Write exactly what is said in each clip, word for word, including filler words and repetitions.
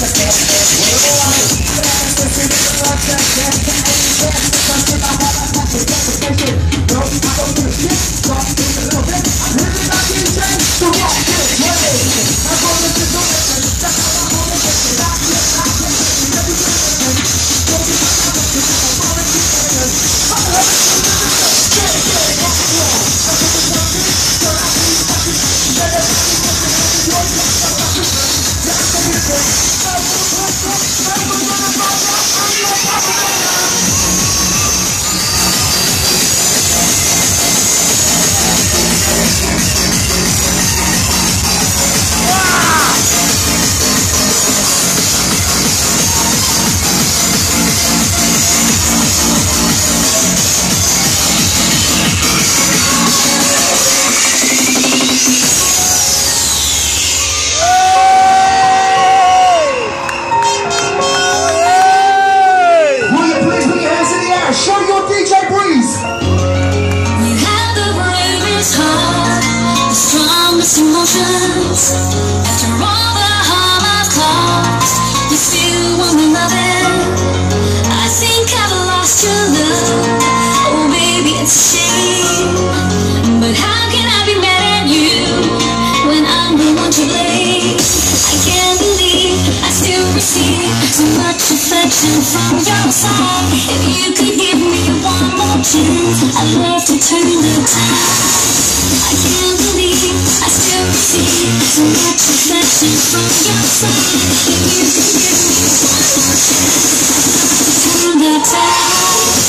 Emotions. After all the harm I've caused, you still want me loving. I think I've lost your love. Oh baby, it's a shame, but how can I be mad at you when I'm the one to blame? I can't believe I still receive so much affection from your side. If you could give me one more chance, I'd love to turn the tide. I can't believe I still receive so much affection from your side. If you could give me one more chance, turn the tide.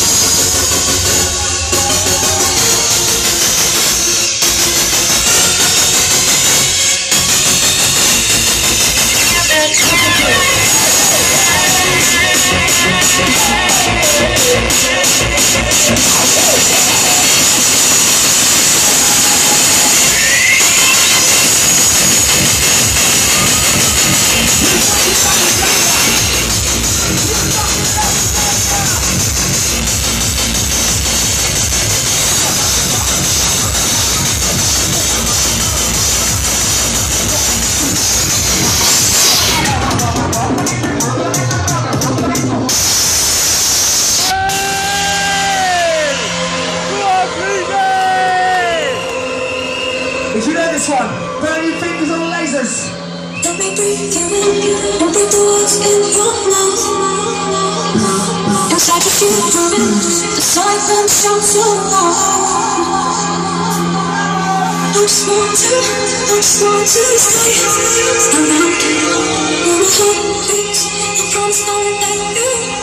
If you know this one, burn your fingers on the lasers. Let me breathe you in, don't break the words in your mouth. Inside your future, the silence sounds so loud. I just want to, I just want to stay around. In a hot place, I promise I'll let you.